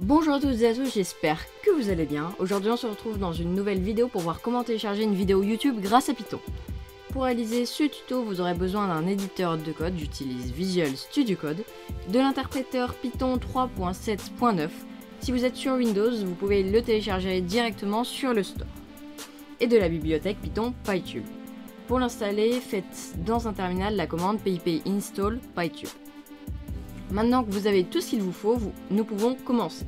Bonjour à toutes et à tous, j'espère que vous allez bien. Aujourd'hui on se retrouve dans une nouvelle vidéo pour voir comment télécharger une vidéo YouTube grâce à Python. Pour réaliser ce tuto, vous aurez besoin d'un éditeur de code, j'utilise Visual Studio Code, de l'interpréteur Python 3.7.9. Si vous êtes sur Windows, vous pouvez le télécharger directement sur le store. Et de la bibliothèque Python PyTube. Pour l'installer, faites dans un terminal la commande pip install PyTube. Maintenant que vous avez tout ce qu'il vous faut, nous pouvons commencer.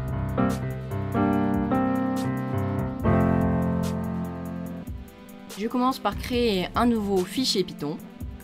Je commence par créer un nouveau fichier Python.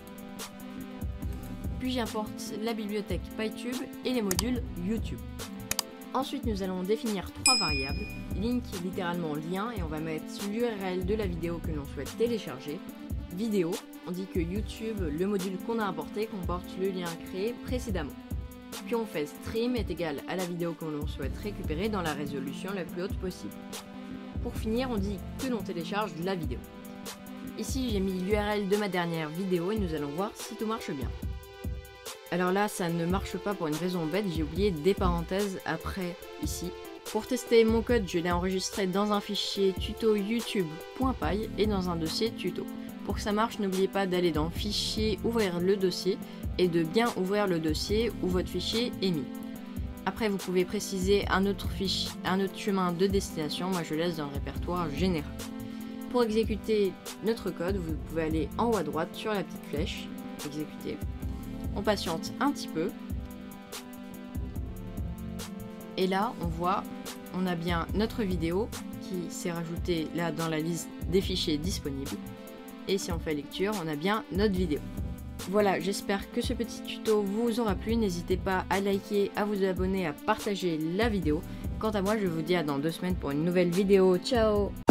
Puis j'importe la bibliothèque PyTube et les modules YouTube. Ensuite, nous allons définir trois variables. Link qui est littéralement lien et on va mettre l'URL de la vidéo que l'on souhaite télécharger. Vidéo, on dit que YouTube, le module qu'on a importé, comporte le lien créé précédemment. Puis on fait stream est égal à la vidéo que l'on souhaite récupérer dans la résolution la plus haute possible. Pour finir, on dit que l'on télécharge la vidéo. Ici, j'ai mis l'URL de ma dernière vidéo et nous allons voir si tout marche bien. Alors là, ça ne marche pas pour une raison bête, j'ai oublié des parenthèses après ici. Pour tester mon code, je l'ai enregistré dans un fichier tuto youtube.py et dans un dossier tuto. Pour que ça marche, n'oubliez pas d'aller dans Fichier, ouvrir le dossier et de bien ouvrir le dossier où votre fichier est mis. Après, vous pouvez préciser un autre chemin de destination, moi je laisse dans le répertoire général. Pour exécuter notre code, vous pouvez aller en haut à droite sur la petite flèche, exécuter. On patiente un petit peu. Et là, on voit, on a bien notre vidéo qui s'est rajoutée là dans la liste des fichiers disponibles. Et si on fait lecture, on a bien notre vidéo. Voilà, j'espère que ce petit tuto vous aura plu. N'hésitez pas à liker, à vous abonner, à partager la vidéo. Quant à moi, je vous dis à dans 2 semaines pour une nouvelle vidéo. Ciao!